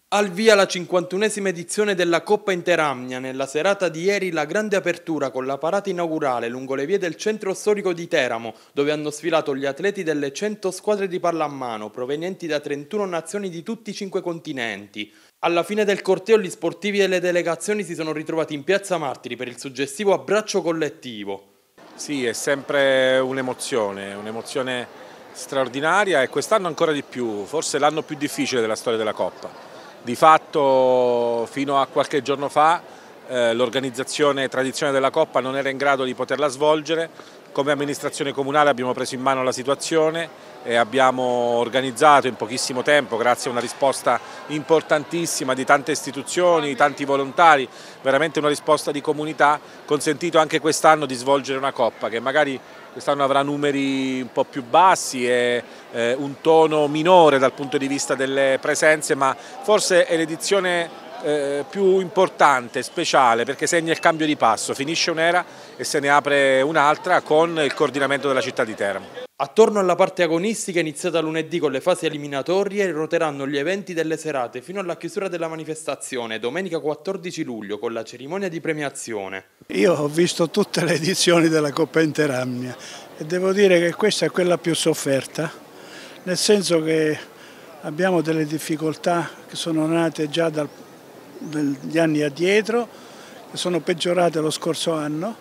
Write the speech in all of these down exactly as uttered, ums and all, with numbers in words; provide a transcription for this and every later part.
Al via la cinquantunesima edizione della Coppa Interamnia. Nella serata di ieri la grande apertura con la parata inaugurale lungo le vie del centro storico di Teramo, dove hanno sfilato gli atleti delle cento squadre di pallamano provenienti da trentuno nazioni di tutti i cinque continenti. Alla fine del corteo gli sportivi e le delegazioni si sono ritrovati in Piazza Martiri per il suggestivo abbraccio collettivo. Sì, è sempre un'emozione, un'emozione straordinaria e quest'anno ancora di più, forse l'anno più difficile della storia della Coppa. Di fatto fino a qualche giorno fa eh, l'organizzazione tradizionale della Coppa non era in grado di poterla svolgere. Come amministrazione comunale abbiamo preso in mano la situazione e abbiamo organizzato in pochissimo tempo, grazie a una risposta importantissima di tante istituzioni, tanti volontari, veramente una risposta di comunità, consentito anche quest'anno di svolgere una Coppa che magari quest'anno avrà numeri un po' più bassi e eh, un tono minore dal punto di vista delle presenze, ma forse è l'edizione eh, più importante, speciale, perché segna il cambio di passo, finisce un'era e se ne apre un'altra con il coordinamento della città di Teramo. Attorno alla parte agonistica iniziata lunedì con le fasi eliminatorie ruoteranno gli eventi delle serate fino alla chiusura della manifestazione domenica quattordici luglio con la cerimonia di premiazione. Io ho visto tutte le edizioni della Coppa Interamnia e devo dire che questa è quella più sofferta, nel senso che abbiamo delle difficoltà che sono nate già dal, dagli anni addietro, che sono peggiorate lo scorso anno,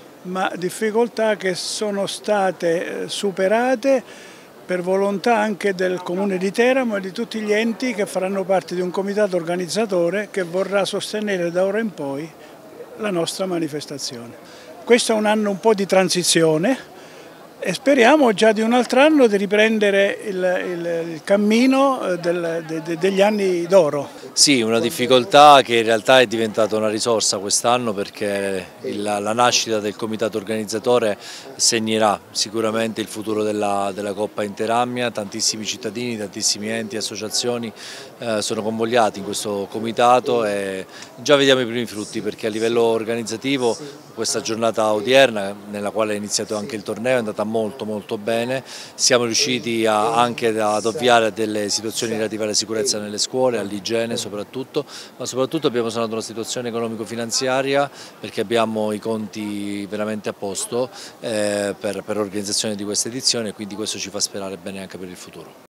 ma difficoltà che sono state superate per volontà anche del Comune di Teramo e di tutti gli enti che faranno parte di un comitato organizzatore che vorrà sostenere da ora in poi la nostra manifestazione. Questo è un anno un po' di transizione e speriamo già di un altro anno di riprendere il, il, il cammino del, de, degli anni d'oro. Sì, una difficoltà che in realtà è diventata una risorsa quest'anno perché il, la nascita del comitato organizzatore segnerà sicuramente il futuro della, della Coppa Interamnia. Tantissimi cittadini, tantissimi enti e associazioni eh, sono convogliati in questo comitato e già vediamo i primi frutti perché a livello organizzativo questa giornata odierna nella quale è iniziato anche il torneo è andata molto molto bene, siamo riusciti a, anche ad ovviare delle situazioni relative alla sicurezza nelle scuole, all'igiene soprattutto, ma soprattutto abbiamo sanato una situazione economico-finanziaria perché abbiamo i conti veramente a posto eh, per, per l'organizzazione di questa edizione e quindi questo ci fa sperare bene anche per il futuro.